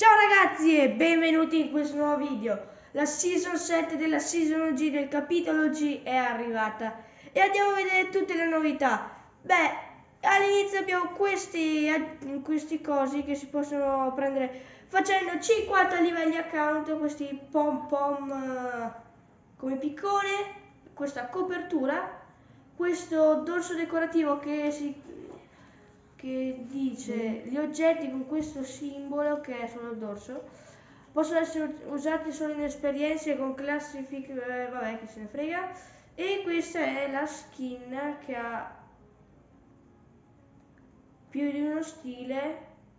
Ciao ragazzi e benvenuti in questo nuovo video. La season 7 della season G del capitolo G è arrivata e andiamo a vedere tutte le novità. Beh, all'inizio abbiamo questi cosi che si possono prendere facendo 50 livelli account, questi pom pom come piccone, questa copertura, questo dorso decorativo che dice gli oggetti con questo simbolo che è sul dorso possono essere usati solo in esperienze con classifiche, vabbè chi se ne frega. E questa è la skin che ha più di uno stile,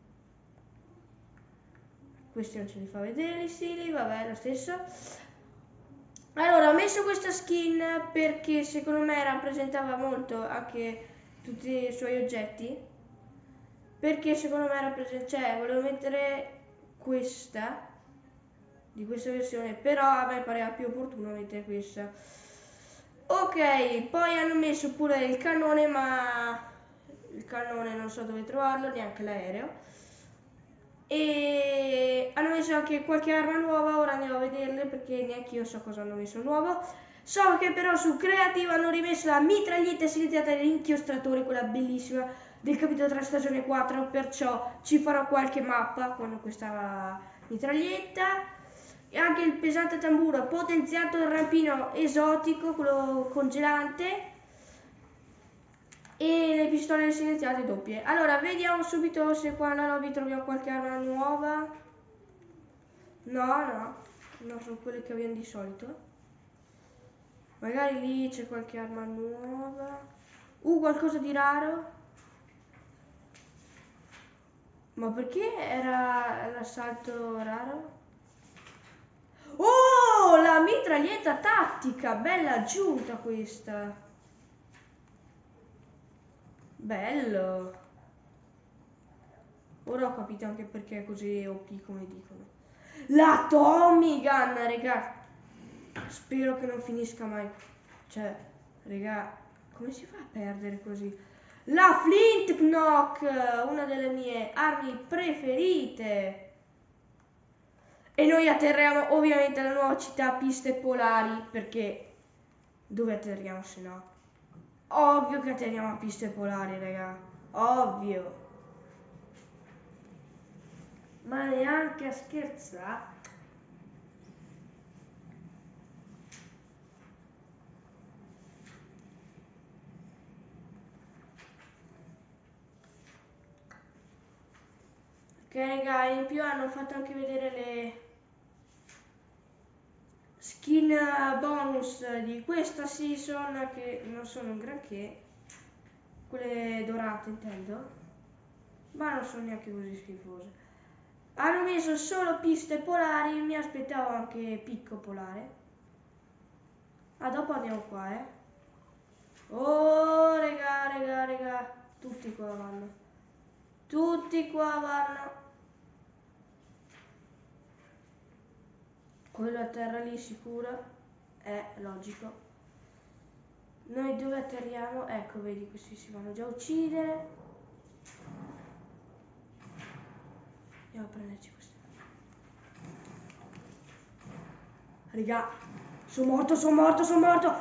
questi non ce li fa vedere gli stili, vabbè lo stesso. Allora ho messo questa skin perché secondo me rappresentava molto anche tutti i suoi oggetti, perché secondo me volevo mettere questa di questa versione, però a me pareva più opportuno mettere questa. Ok, poi hanno messo pure il cannone, ma il cannone non so dove trovarlo, neanche l'aereo, e hanno messo anche qualche arma nuova. Ora andiamo a vederle perché neanche io so cosa hanno messo nuovo. So che però su Creative hanno rimesso la mitraglietta silenziata dell'inchiostratore, quella bellissima del capitolo 3 stagione 4, perciò ci farò qualche mappa con questa mitraglietta. E anche il pesante tamburo potenziato, il rampino esotico, quello congelante, e le pistole silenziate doppie. Allora vediamo subito se qua nella lobby troviamo qualche arma nuova. No, non sono quelle che abbiamo di solito. Magari lì c'è qualche arma nuova. Qualcosa di raro. Ma perché era l'assalto raro? Oh, la mitraglietta tattica, bella aggiunta questa. Bello. Ora ho capito anche perché è così OP come dicono. La Tommy Gun, raga. Spero che non finisca mai. Cioè, raga, come si fa a perdere così? La Flint Knock, una delle mie armi preferite. E noi atterriamo ovviamente alla nuova città Piste Polari, perché dove atterriamo se no? Ovvio che atterriamo a Piste Polari, raga. Ovvio. Ma neanche a scherzare. Ok raga, in più hanno fatto anche vedere le skin bonus di questa season, che non sono un granché, quelle dorate intendo, ma non sono neanche così schifose. Hanno messo solo piste polari, mi aspettavo anche picco polare. Dopo andiamo qua, Oh raga, tutti qua vanno. Tutti qua vanno. Quello a terra lì sicuro, è logico. Noi dove atterriamo? Ecco, vedi, questi si vanno già a uccidere. Andiamo a prenderci questi. Raga, sono morto.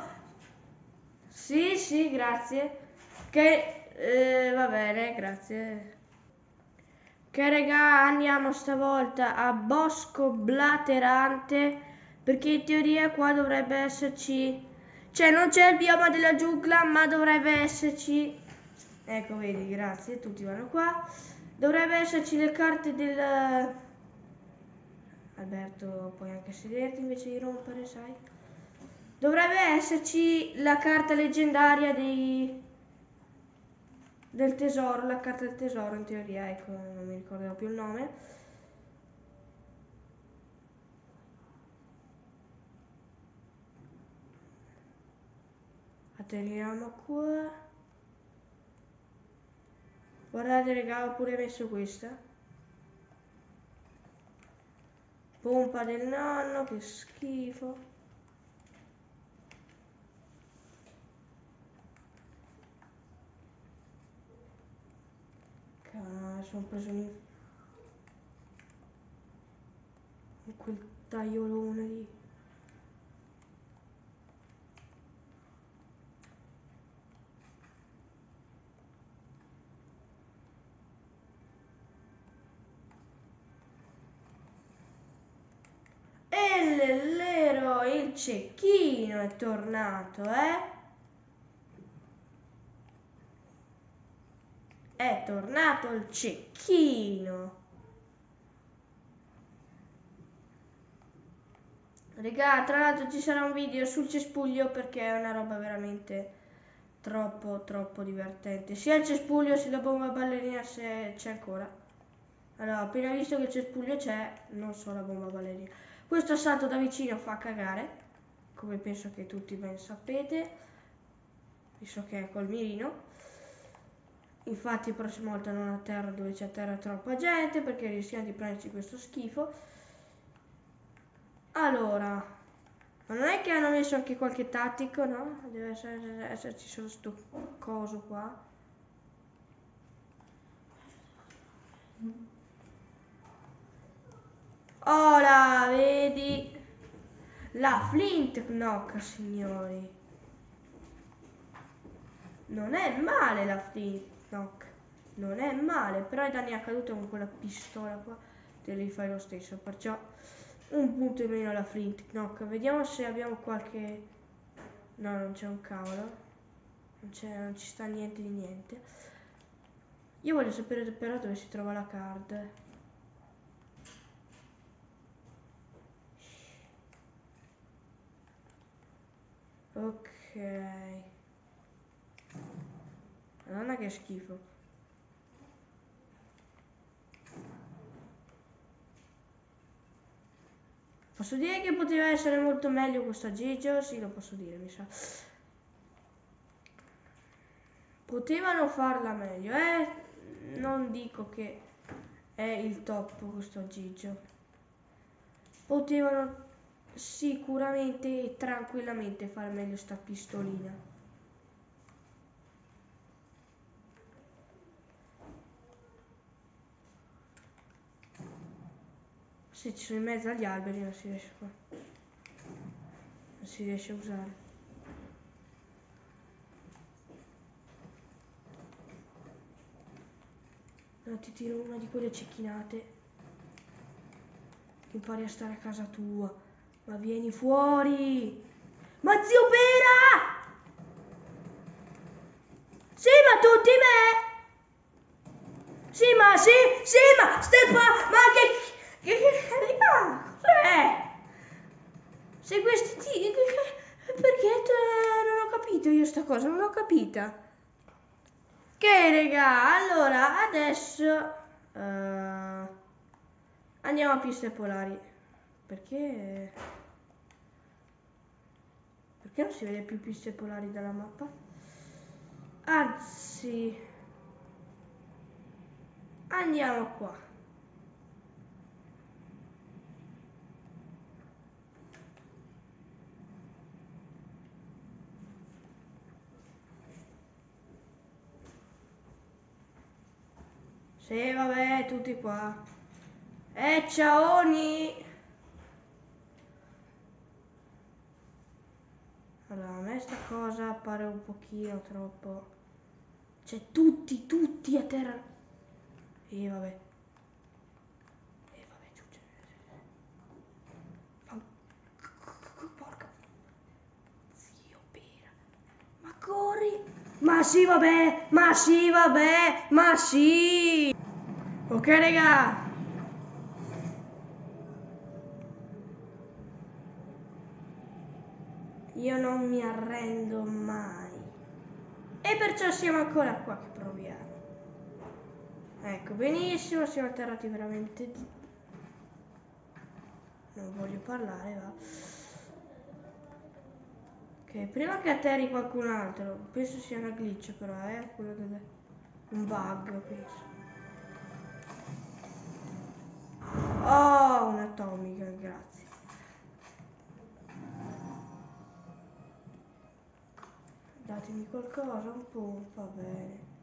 Sì, grazie. Che, va bene, grazie. Che raga, andiamo stavolta a Bosco Blaterante, perché in teoria qua dovrebbe esserci, cioè non c'è il bioma della giungla ma dovrebbe esserci, ecco vedi, grazie, tutti vanno qua, dovrebbe esserci le carte del, Alberto puoi anche sederti invece di rompere, sai, dovrebbe esserci la carta leggendaria del tesoro, la carta del tesoro in teoria, ecco, non mi ricordo più il nome. Atterriamo qua. Guardate raga, ho pure messo questa. Pompa del nonno, che schifo. Sono preso un... quel tagliolone lì. E l'ero, il cecchino è tornato, eh? È tornato il cecchino. Raga, tra l'altro ci sarà un video sul cespuglio perché è una roba veramente troppo divertente. Sia il cespuglio sia la bomba ballerina se c'è ancora. Allora, appena visto che il cespuglio c'è, non so la bomba ballerina. Questo salto da vicino fa cagare, come penso che tutti ben sapete, visto che è col mirino. Infatti la prossima volta non atterra dove c'è terra troppa gente perché rischiamo di prenderci questo schifo. Allora, ma non è che hanno messo anche qualche tattico, no? Deve esserci solo sto coso qua. Ora, vedi? La Flint Knock, signori. Non è male la Flint Knock. Non è male, però i danni accaduti con quella pistola qua te li fai lo stesso, perciò un punto in meno alla Flint Knock. Vediamo se abbiamo qualche... No, non c'è un cavolo. Non ci sta niente di niente. Io voglio sapere però dove si trova la card. Ok. Madonna che schifo. Posso dire che poteva essere molto meglio questo aggeggio? Sì, lo posso dire, mi sa. Potevano farla meglio, non dico che è il top questo aggeggio. Potevano sicuramente e tranquillamente fare meglio sta pistolina. Se ci sono in mezzo agli alberi non si riesce qua. Non si riesce a usare. No, ti tiro una di quelle cecchinate. Che impari a stare a casa tua. Ma vieni fuori! Ma zio Pera! Sì, ma tutti me! Sì, ma Stefano, ma raga, cos'è? Se questi perché non ho capito io sta cosa, non l'ho capita. Ok, raga, allora adesso andiamo a piste polari. Perché non si vede più piste polari dalla mappa? Anzi, andiamo qua. Sì, vabbè, tutti qua. Ciaoni! Allora, a me sta cosa appare un pochino troppo... Cioè, tutti a terra. Vabbè. Vabbè, giù. Porca... Zio Pera. Ma corri! Ma sì, vabbè! Ma sì! Ok, raga! Io non mi arrendo mai. E perciò siamo ancora qua che proviamo. Ecco, benissimo, siamo atterrati veramente... Non voglio parlare, va. Ok, prima che atterri qualcun altro, penso sia una glitch però, quello deve... Un bug, penso. Oh, un'atomica, grazie. Datemi qualcosa, un po', va bene.